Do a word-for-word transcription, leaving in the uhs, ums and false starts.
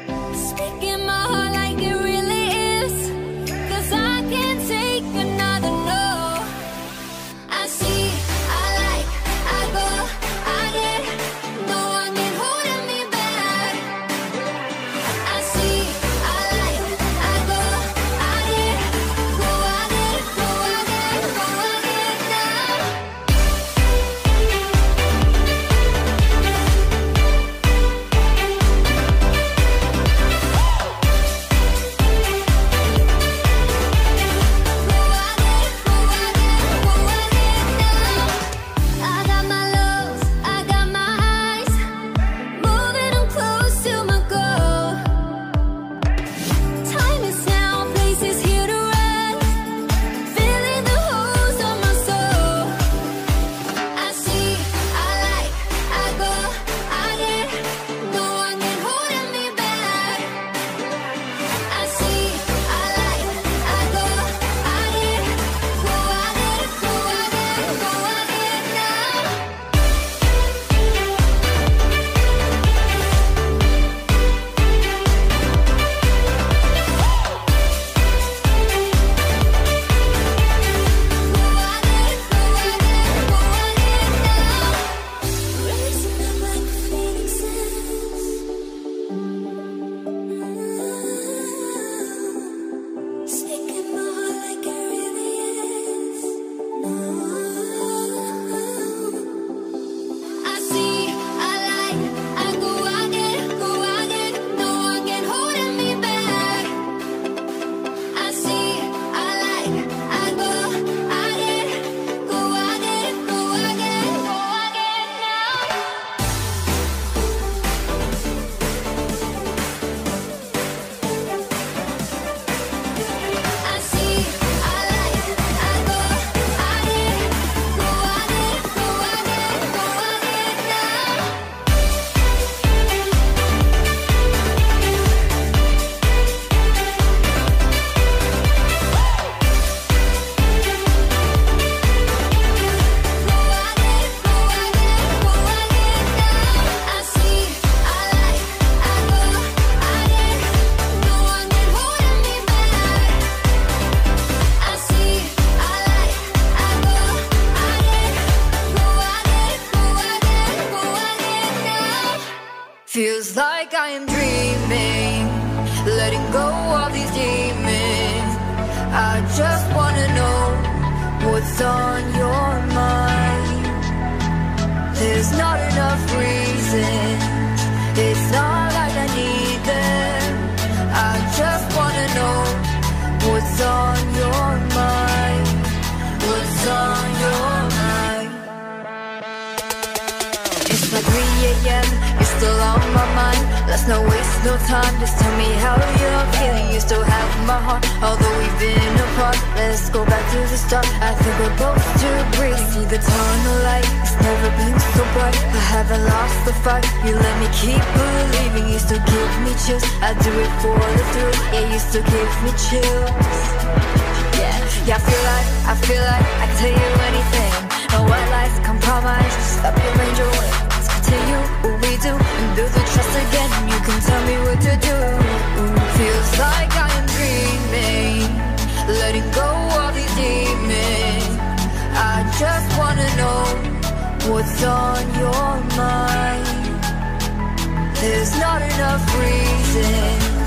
Speaking my heart like it really is, 'cause I can't take another no. I see, I like, I go, I get, no one can hold me back. I see, I like, I go, I get, go, I get, go, I get, go, I get now. I got my lows, I got my highs, moving on close to my goal. Time is now, place is here to rest, filling the holes on my soul. I see, I like, I go, I get, no one can hold me back. I see, I like, I go, I get, go, I get, go, I get, go, I get now. Raising up like a phoenix says. Speaking my heart like it really is. I see, I like, I go, I get, go, I get, no one can hold me back. I see, I like, I go, I get, go, I get, go, I get, go, I get now. I see, I like, I go, I get, go, I get, go, I get, go, I get now. Feels like I am dreaming, letting go of these demons. I just wanna know what's on your mind. There's not enough reasons, it's not like I need them. I just wanna know what's on your mind. What's on your mind? It's like three a m, you're still on my mind. Let's not waste no time, just tell me how you're feeling. You still have my heart, although we've been apart. Let's go back to the start, I think we're both too brief. See the tunnel light, it's never been so bright. I haven't lost the fight, you let me keep believing. You still give me chills, I do it for the thrill. Yeah, you still give me chills. Yeah, yeah, I feel like, I feel like I can tell you anything. No white lies, compromise, stop your range away. Let's continue what we do and build the trust again. You can tell me what to do. Feels like I am dreaming, letting go of these demons. I just wanna know what's on your mind. There's not enough reason,